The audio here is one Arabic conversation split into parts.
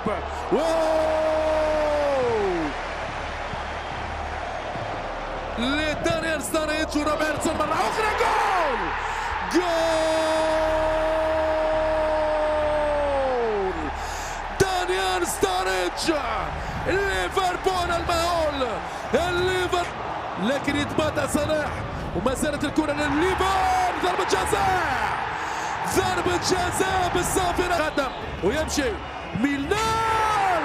لدانيال ستاريتش وروبرتسون مرة أخرى. جول جول دانيال ستاريتش. ليفربول المهول الليفر، لكن يتبادى صلاح وما زالت الكرة للليفر. ضربة جزاء، ضربة جزاء بالصافرة. قدم ويمشي ميلنار.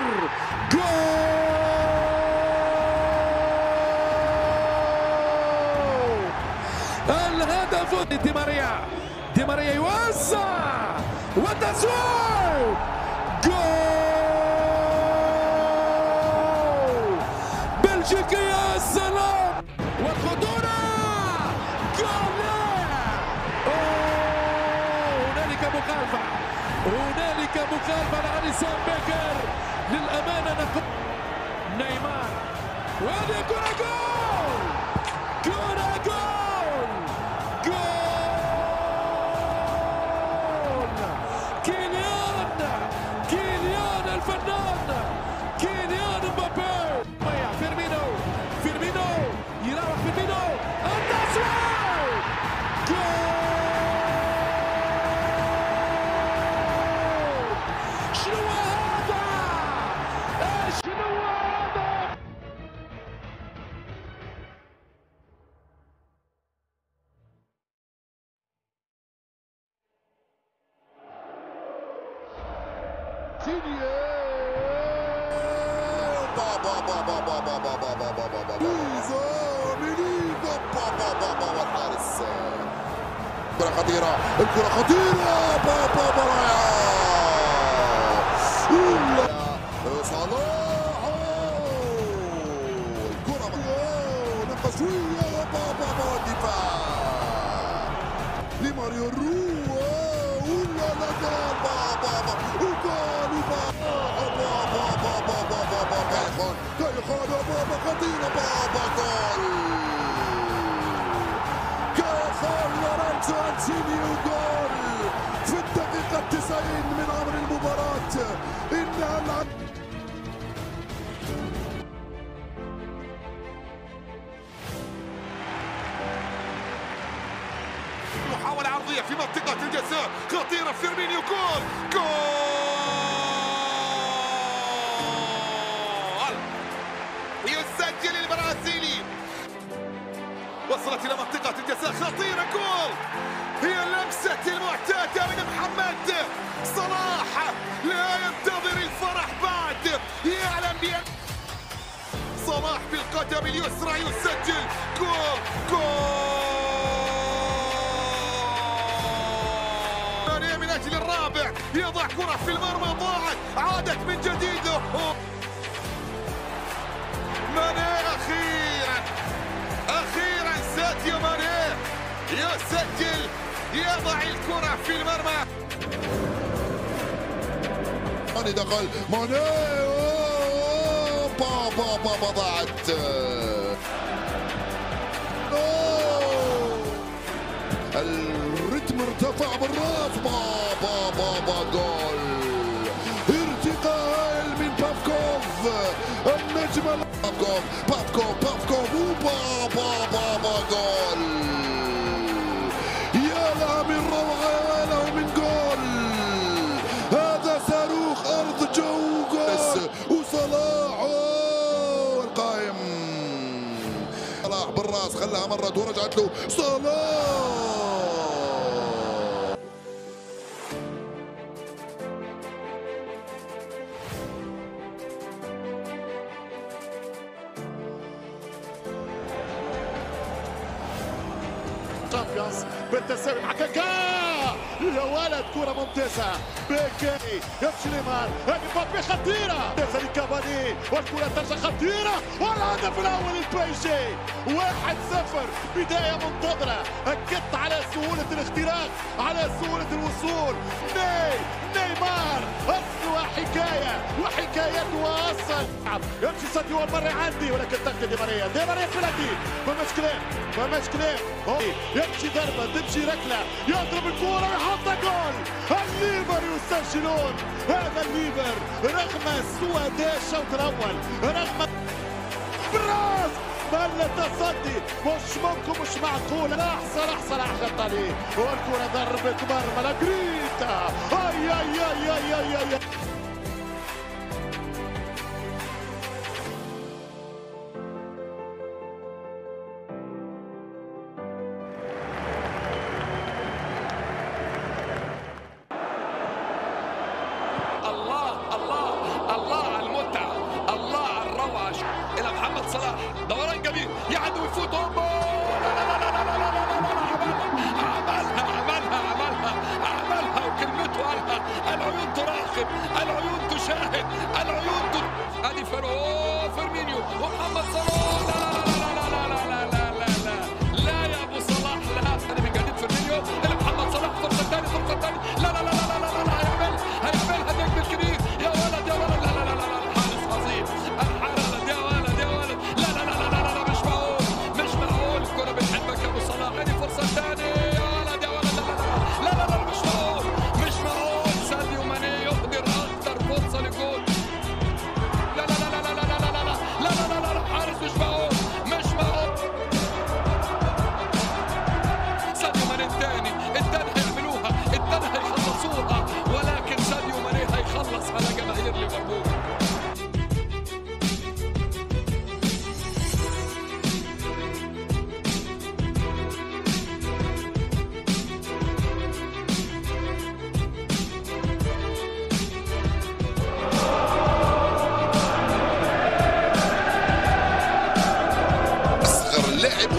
جول الهدف. دي ماريا يوسع والتسويق. جول بلجيكي. يا سلام والخطورة. جول. هنالك مخالفة لأليسون بيكر. للأمانة نقول نيمار، وهذه كرة جول. كرة جول. جول كيليان الفنان، كيليان مبابي. فيرمينو يراوح. فيرمينو التسويق. جول. والحارس. الكرة خطيرة، الكرة خطيرة. صلاح. الكرة نقصوية. الدفاع لماريو الرو. ولا لا جول. خطيرة. جول. جول في الدقيقة 90 من عمر المباراة. إنها محاولة عرضية في منطقة الجزاء خطيرة. فيرمينيو. جول. يسجل البرازيلي. وصلت إلى منطقة الجزاء خطيرة. جول. هي اللمسة المعتادة من محمد صلاح. لا ينتظر الفرح بعد، يعلم بأن صلاح بالقدم اليسرى يسجل. جول. من أجل الرابع يضع كرة في المرمى. ضاعت، عادت من جديد. ماني أخيرا ساديو ماني يسجل، يضع الكرة في المرمى. ماني دخل. ماني ضاعت. الرتم ارتفع بالراس. جول. ارتقاء من بافكوف النجم. بافكوف جول. يا له من روعة، يا له من جول. هذا صاروخ أرض جو. جول. وصلاح القائم. صلاح بالراس خلاها مرت ورجعت له. صلاح. تشامبيونز بالتساوي مع كاكا. يا ولد كرة ممتازة. بيكي يمشي ليمان. مبابي خطيرة. كافاني والكرة ترجع خطيرة. والهدف الأول البيجي. 1-0. بداية منتظرة. أكدت على سهولة الاختراق، على سهولة الوصول. نيمار أصلها حكاية وحكايتها أصل. يمشي ساديو مرة عندي، ولكن تأتي دي ماريا بلادي. ما مشكلة. يمشي ضربة، تمشي ركلة، يضرب الكورة ويحط جول. الليفر يسجلون. هذا الليفر رغم سوء الشوط الاول، رغم بالراس بل التصدي مش ممكن، مش معقول. صلاح شط عليه والكرة ضربة مرمى لاجريتا. اي اي اي اي اي اي, أي. الله على المتعة، الله على الروعة. إلى محمد صلاح، دوران جميل، يعدي ويفوت. عملها وكلمته قالها. العيون تراقب، العيون تشاهد، العيون ادي فيرمينيو ومحمد صلاح. لا يا ابو صلاح، لا. انا من جديد فيرمينيو الى محمد صلاح، فرصة ثانية. لا هيعملها نجم الكبير. يا ولد لا الحارس عظيم، الحارس يا ولد. لا مش معقول. الكرة بتحبك يا ابو صلاح. ادي فرصة ثانية يا ولد. لا مش معقول. ساديو ماني يقدر اكتر فرصة لجول. لا الحارس مش معقول. ساديو ماني الثاني هيعملوها، الثاني هيخلصوها، ولكن ساديو ماني هيخلص على جماهير ليفربول. اصغر اللعب.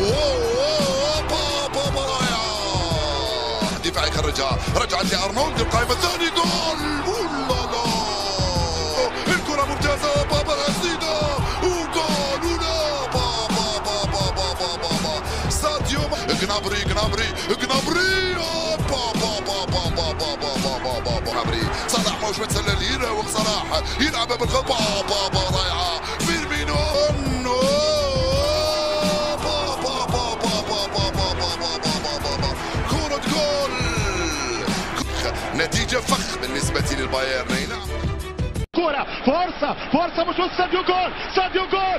بابا رائعه، دفاع يخرجها، رجعت لارنولد، القائمه الثاني، جول. والله الكره ممتازه، بابا غسيده وجول. ولا بابا ساديو جنابري صلاح موش متسلل، يراوغ صلاح، يلعبها بالغلط. بابا رائعه، فيرمينو. كرة جول، نتيجة فخ بالنسبة للبايرن. كرة فرصة مش ساديو جول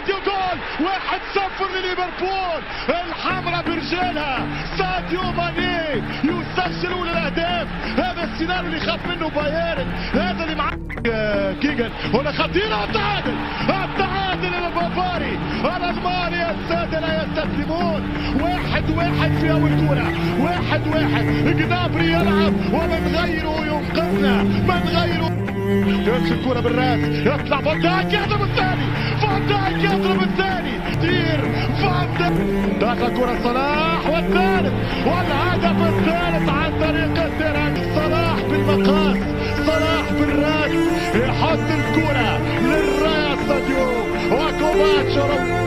1-0 لليفربول. الحمراء برجالها، ساديو ماني يسجل اولى الاهداف. هذا السيناريو اللي خاف منه بايرن، هذا اللي معاه كيجن. هنا خطيرة، التعادل البافاري. الالماني السادة لا يستسلمون. 1-1 في اول كرة، 1-1. جنابري يلعب ومن غيره ينقذنا، من غيره. يمشي الكرة بالراس، يطلع فان دايك يضرب الثاني، كتير فان دايك داخل كرة صلاح، والثالث والهدف الثالث عن طريق الدرج. صلاح بالمقاس، صلاح بالراس، يحط الكرة للراس. ساديو وكوفاتش